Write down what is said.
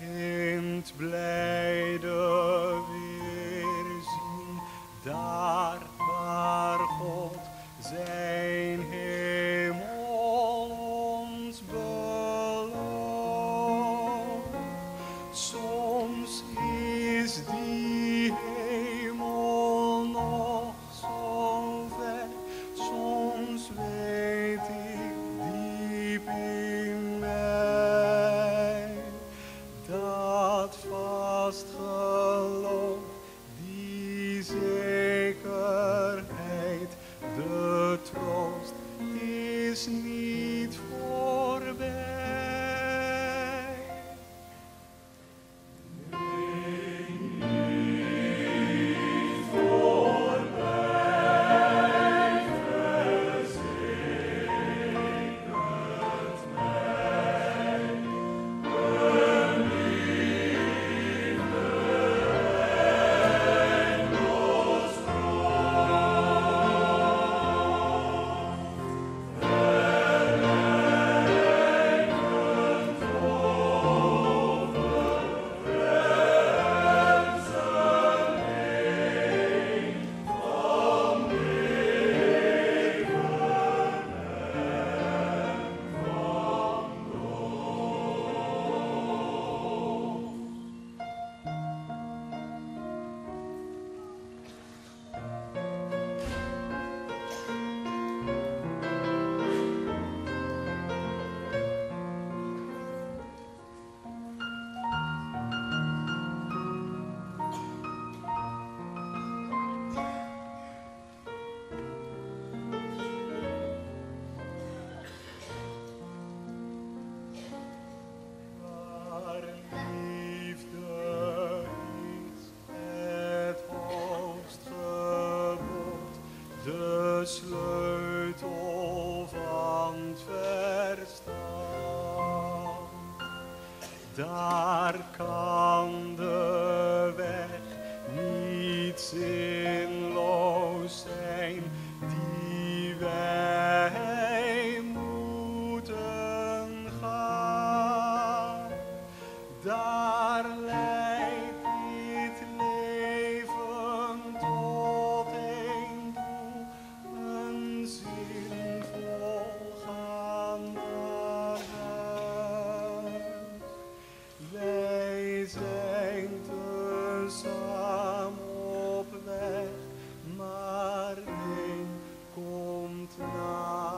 in het blijde weerzien, daar waar God zijn hemel ons belooft. Soms is die hemel nog zo ver, soms weet ik diep in mij dat vast geloof, die zekerheid, de troost is niet voorbij. Waar liefde is het hoogstgebod, de sleutel van het verstand. Daar kan de weg niet zinloos zijn, die wij moeten gaan. Daar leidt dit leven tot een doel, een zinvol gaan naar huis. Wij zijn tezamen op weg, maar één komt naar